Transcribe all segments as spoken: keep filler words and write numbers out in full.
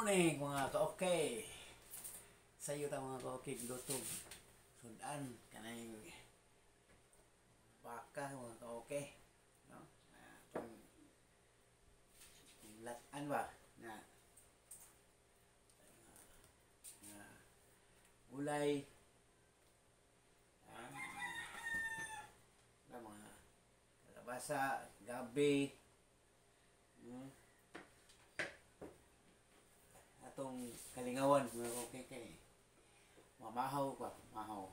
Morning mga ka-okay. Sayo ta mga ka-okay lutog. Sudan kanang baka mga ka-okay. No? Atong latan ba na na gulay ah, na mga kalabasa, gabi. Hmm. Atong kalingawan mga okay kay mamahaw pa mahaw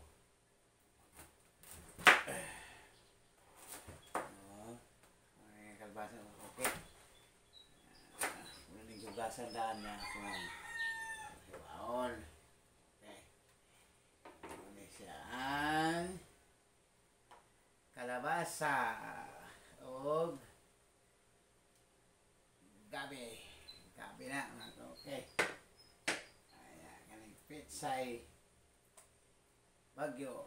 oh ay kalbasa okay uh, muna ning hugasan daan na kung hiwaon okay muna siya ang kalabasa og gabi gabi na mga okay. Pitsay Bagyo.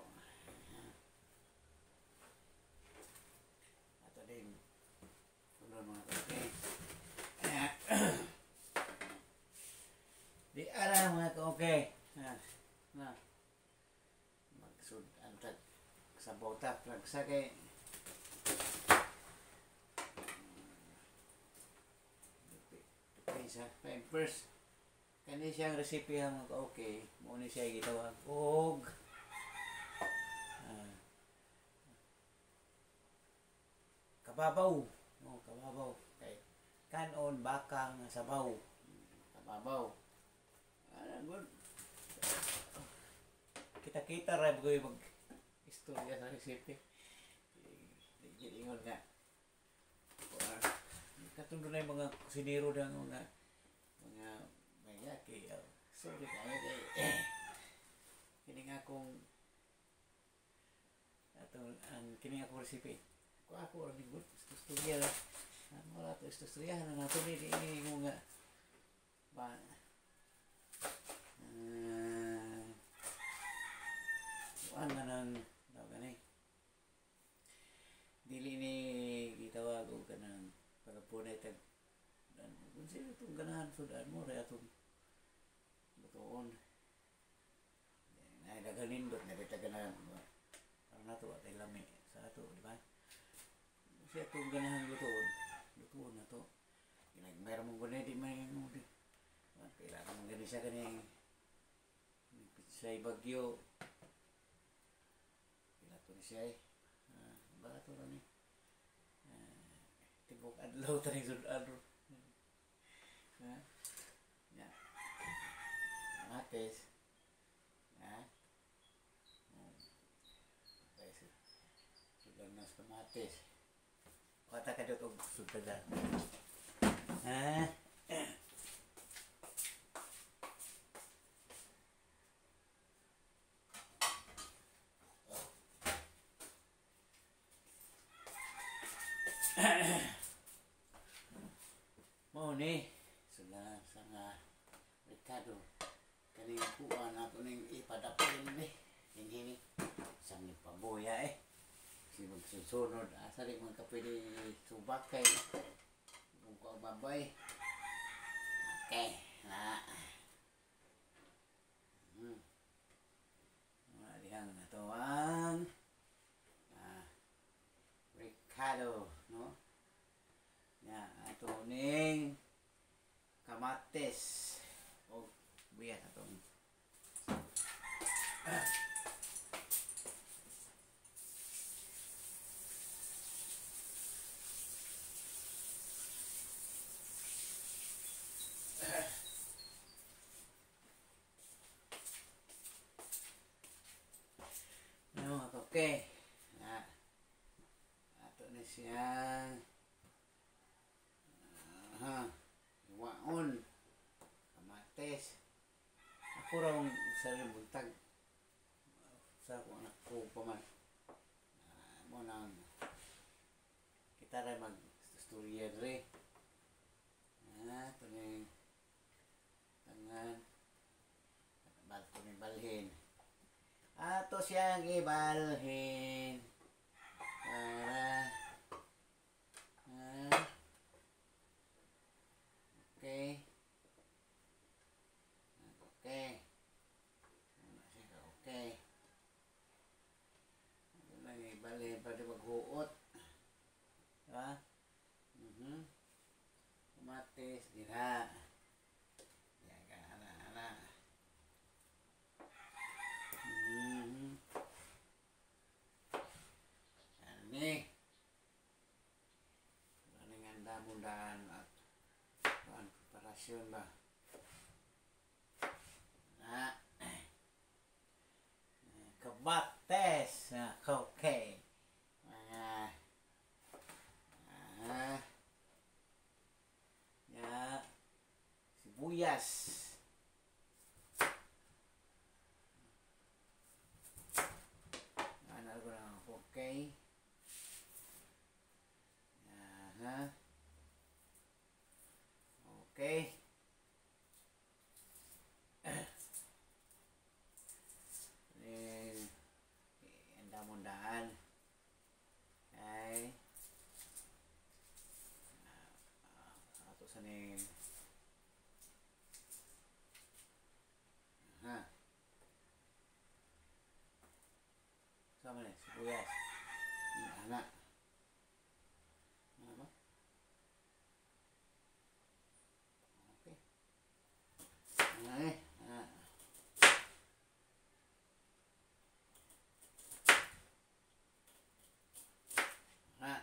Ato din puno mga okay. Di ara mga okay. Na, na. Magsud antag sa bota plagsa kay sa first kani siyang recipe ang mga okay mo ni siya gitawag og uh, kababaw no kababaw kay kanon bakang sabaw kababaw ah good kita-kita ra bugoy mag istorya sa recipe di gid ingon nga katundo na yung mga kusinero ng mga mga mga kay uh, sorry kaya kay eh, kining akong atong ang kining akong recipe ko ako ang good istorya la ano la to istorya na nato ni ini mo nga ba uh, ano na nang daw gani dili ni gitawag og kanang pagpunay tag dan kung sino itong ganahan sudan mo rin itong butoon na naganindot na kita ganahan parang nato at lami sa ato di ba siya itong ganahan butoon butoon na to mayroon mong gunay di may kailangan mong gani siya kaning Pitsay Bagyo pilato ni siya eh bato na ni tibok adlaw taning sudan ha ya mates ha okay sudan nas kamates kata kadot og sudan ha mo ni sila sa nga Ricardo kaning kuan nato ning ipadapin ni hinhini sa ni paboya eh si magsusunod asa rin man ka pwede subak kay kung ko babay okay na hmm mga dihang nato ang ah, Ricardo no ya ato ning kamates o biya atong no okay na ato na siya ha waon kamates ako raw sa buntag sa ako anak ko pa man uh, mo nang kita rin mag istorya rin ah ito na tangan bato ni balhin ato siyang ibalhin para ah okay Guot. Diba? Mhm. Kamatis, dira. Yan ka, ana, ana. Mhm. Yan ni. Ano nga damon-daan at ang preparasyon ba? Na. Kabates. Okay. Mga ah, ya, sibuyas. Ano ko lang, okay. Aha. Okay. Eh, ang damon-daan. Okay. Ato sa ning aha. Sama ni sibuyas. Ana. Ano ba? Okay. Ay, ana. Ana.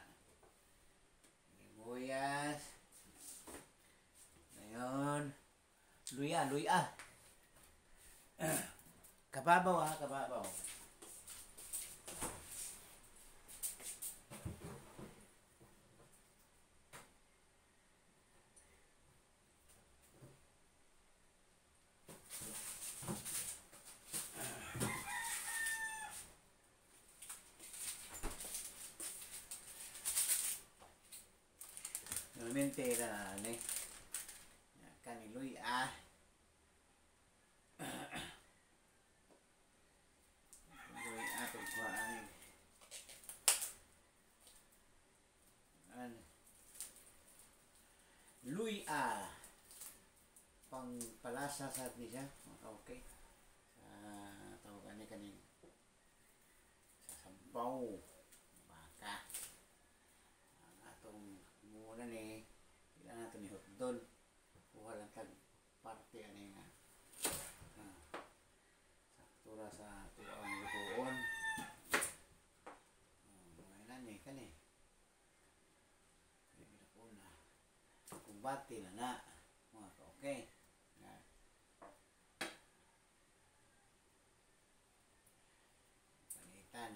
Sibuyas. Ngayon, luya, luya. Kababaw ha, kababaw. Normalmente era ni kani luya. Luya to kuan. An luya pang palasa sa atin siya. Okay. Sa tawag ani kaning sa sabaw baka. Ang atong muna ni ilan nato ni hotdon. Kuha lang tag parte ani nga. Ah, saktura sa tuang lutuon. Oh, ilan ni kani. Hindi ko na. Kumbati na na. Mga okay. Na. Panitan.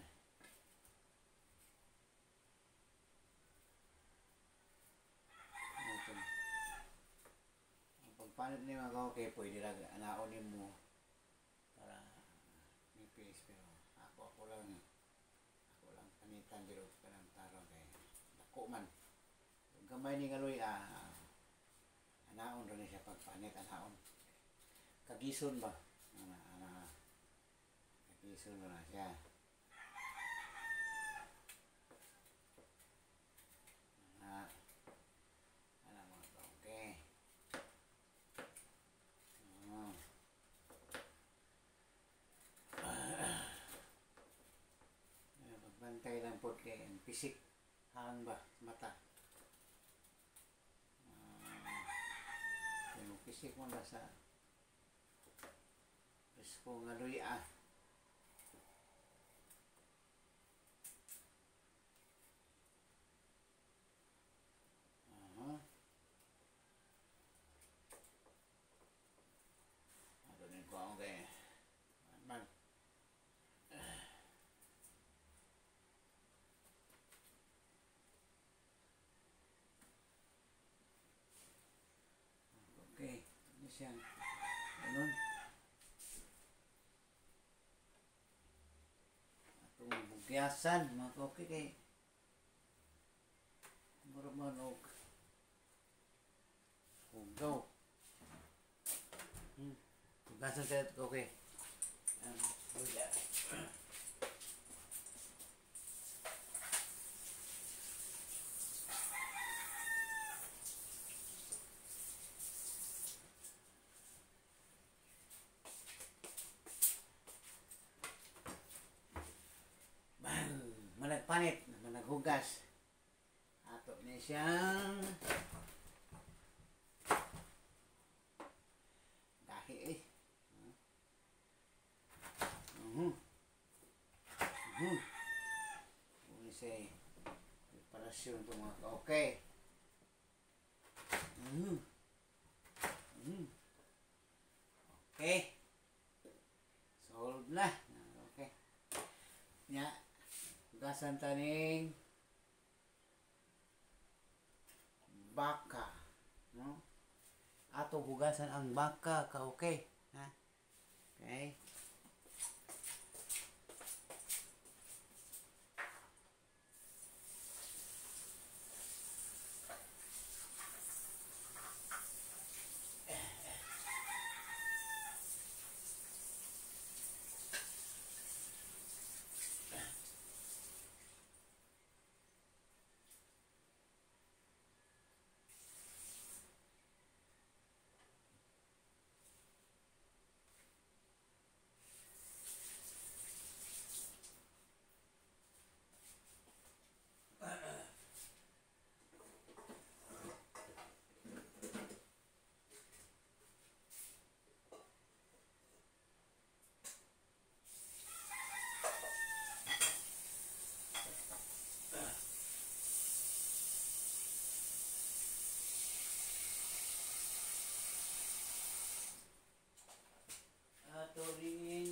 Ito. Ang pagpanit ni mga okay, pwede lang anaonin mo para nipis, pero ako ako lang ako lang panitan dito pa ng tarong kay dako man. Kung gamay ni ngaloy ah, anaon rin siya pagpanit, anaon. Kagison ba? Ana, ana. Kagison na siya. Ana. Ana mga okay. Oh. Pagbantay lang po kay pisik hang ba mata. Uh, yung pisik mo ba sa presko nga luya. Aha. Ano din ko ang kay man. Okay, ano siya? Ganun. Atong bugyasan, mga okay kay mura man og hugaw. Hmm. Bugyasan siya, okay. Um, luya. Managpanit, manag Kani siyang gahi eh. Mhm. Mhm. Ini say preparasyon ito mga ka-okay. Mhm. Mhm. Okay. Solve na. Okay. Nya, hugasan taning baka. No? Ato hugasan ang baka ka-okay. Ha? Okay. Ato rin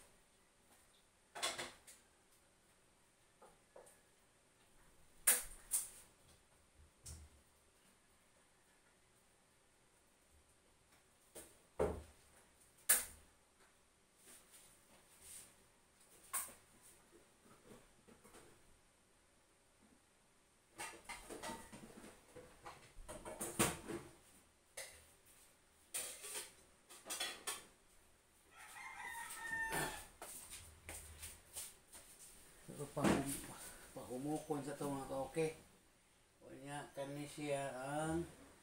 pahum pahumukon sa ito mga ka-okay. Kanya kani siya ang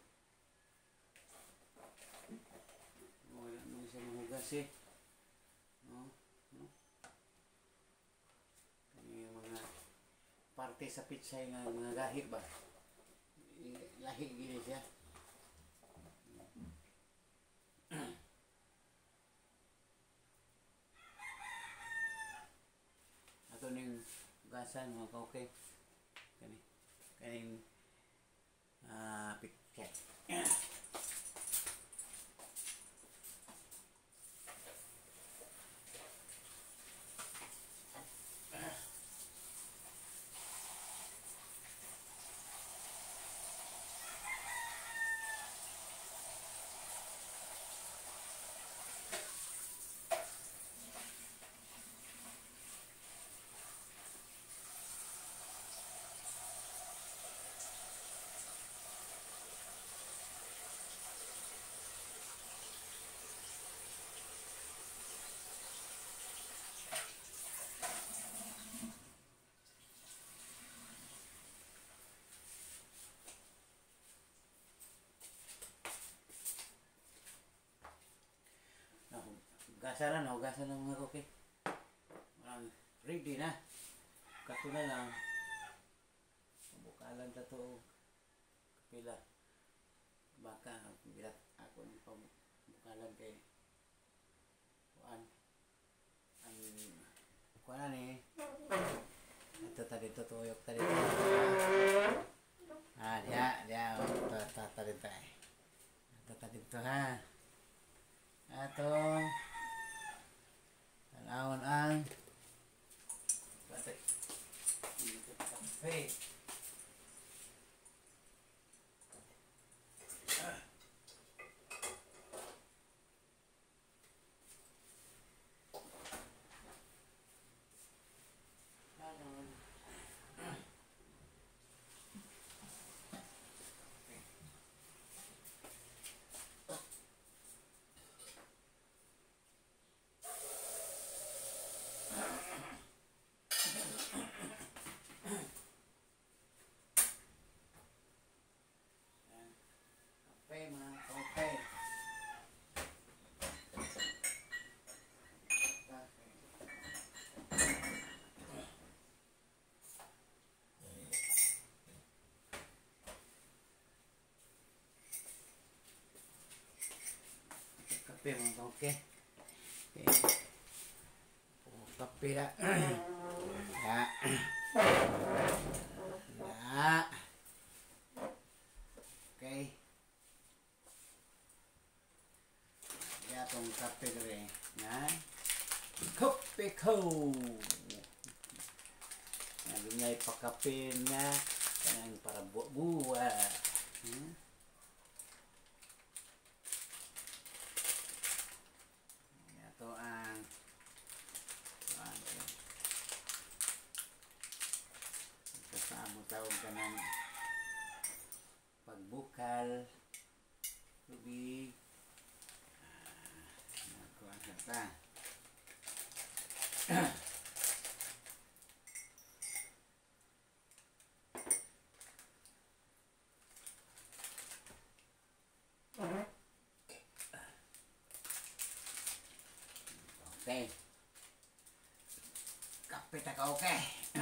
wala naman siya mahugas eh. No? No? Kani yung mga parte sa pizza nga mga gahi ba? Lahi gini siya. Ato ning hugasan mga ka-okay. Kani kaning ah uh, picture. Hugasan na, hugasan na mga ka-okay. Um, ready na. Kato na lang. Bukalan ta to. Kapila. Baka, bilat ako ng pabukalan kay kuan. Ang kuan na ni. Ito ta dito, tuyok ta dito. Ah, diya, diya. Ito ta dito eh. Ito ta dito ha. Ato. Tanawon ang patay. Hey. kape mga okay. Okay. Oh, kape na. Ya. Ya. Okay. Ya tong kape dere. Ya. Kape ko. Nagunyay pa kape niya kanang para buwa. Hmm? Ito ang ano, kasama tawag ka ng pagbukal, tubig, ah, nakuha sa ta. Okay. Kape ta ka okay.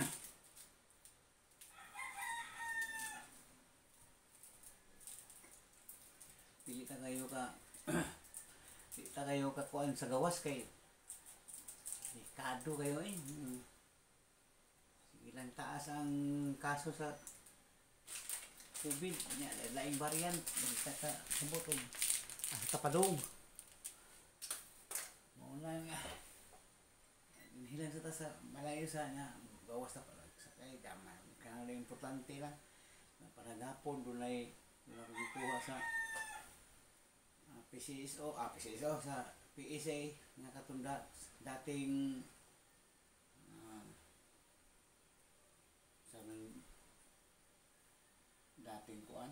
Pili ta kayo ka pili ta kayo ka kuan sa gawas kay kado kayo eh. Hmm. Ilang taas ang kaso sa COVID nya laing variant kita ka sabot og ah, tapadong. Lang hilang sa sa malayo sa nya gawas na pala sa kay daman kana importante lang na para gapon dunay wala ko gikuha sa uh, P C S O ah P C S O sa P S A nga katunda dating uh, sa dating kuan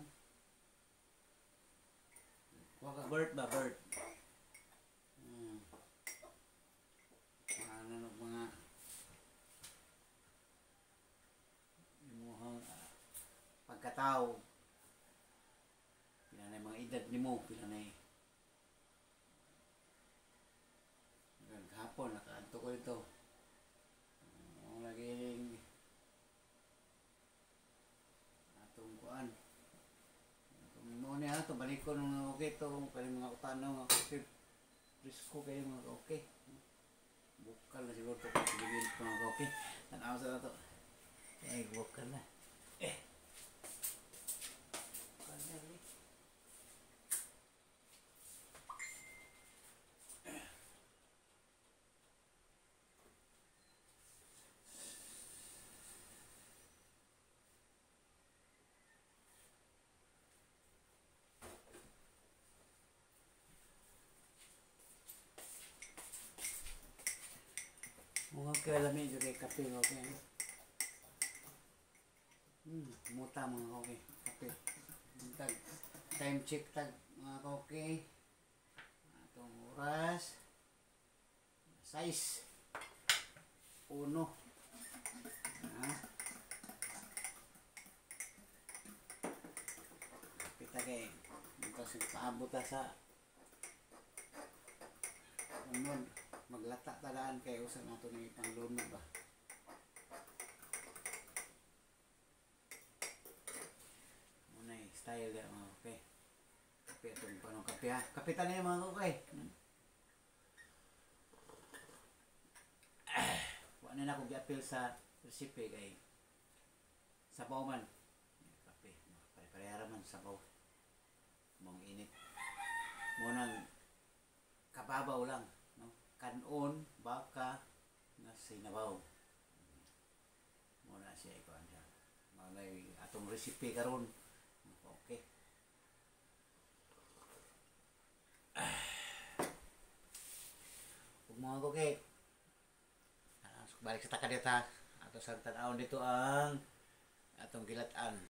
kuha ka bird ba bird ano mga imuhang uh, pagkatao pila na mga edad nimo pila na hanggang kahapon nakaadto ko ito uh, laging atong kuan kung mo niya ito balik ko nung okay ito kaya mga utano okay risko kayo mga okay bukal na siguro ito kung silibin ito mga okay tanaw sa ito ay bukal na eh bukal na rin mga kalami juga kape okay hmm muta mga okay kape tag time check tag mga okay atong oras size uno ah kita kay ito sa paabot sa unod maglata talaan kay usa nato ni panglunod ba muna style ya mga okay kape itong panong kape ha kapitan na yung mga okay wala na akong gi-appeal sa recipe kay sabaw man kape pare-parehara man sabaw mong init munang kababaw lang kanon baka nga sinabaw muna siya ikaw siya malay atong recipe karon okay ug mga okay balik sa takadeta ato sa tan-awon dito ang atong gilatan